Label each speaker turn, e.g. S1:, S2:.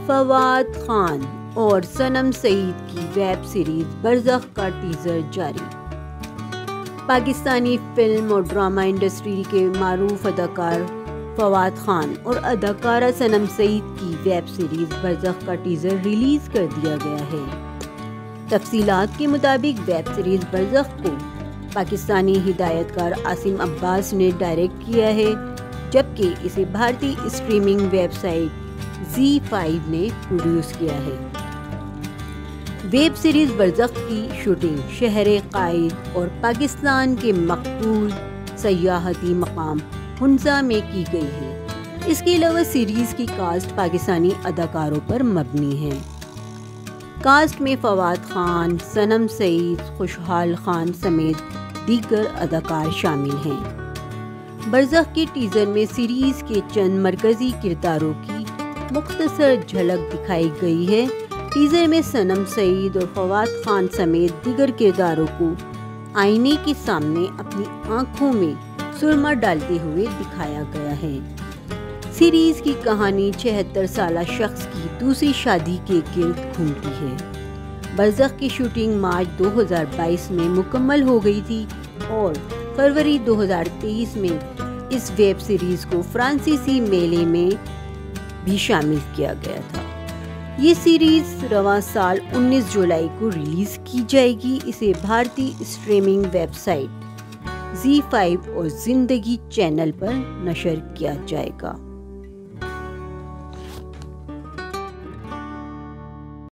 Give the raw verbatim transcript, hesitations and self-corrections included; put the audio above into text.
S1: فواد خان اور صنم سعید کی web series برزخ کا ٹیزر جاری۔ پاکستانی فلم اور ڈرامہ انڈسٹری کے معروف اداکار فواد خان اور اداکارہ صنم سعید کی ویب سیریز برزخ کا ٹیزر ریلیز کر دیا گیا ہے۔ تفصیلات کے مطابق ویب سیریز برزخ کو پاکستانی ہدایت کار عاصم عباس نے ڈائریکٹ کیا ہے، جبکہ اسے بھارتی streaming website Zee five نے پروڈیوس کیا ہے۔ ویب سیریز برزخ کی شوٹنگ شہر قائد اور پاکستان کے مقبول سیاحتی مقام ہنزا میں کی گئی ہے۔ اس کے علاوہ سیریز کی کاسٹ پاکستانی اداکاروں پر مبنی ہے۔ کاسٹ میں فواد خان، صنم سعید، خوشحال خان سمیت دیگر اداکار شامل ہیں۔ برزخ کے ٹیزر میں سیریز کے چند مرکزی کرداروں کی مختصر جھلک دکھائی گئی ہے۔ ٹیزر میں صنم سعید اور فواد خان سمیت دیگر کرداروں کو آئینے کے سامنے اپنی آنکھوں میں سرما ڈالتے ہوئے دکھایا گیا ہے۔ سیریز کی کہانی چھہتر سالہ شخص کی دوسری شادی کے گرد گھومتی ہے۔ برزخ کی شوٹنگ مارچ دو ہزار بائیس میں مکمل ہو گئی تھی اور فروری دو ہزار تیئیس میں اس ویب سیریز کو فرانسیسی میلے میں بھی شامل کیا گیا تھا۔ یہ سیریز رواں سال انیس جولائی کو ریلیز کی جائے گی۔ اسے بھارتی streaming website Zee five اور زندگی چینل پر نشر کیا جائے گا۔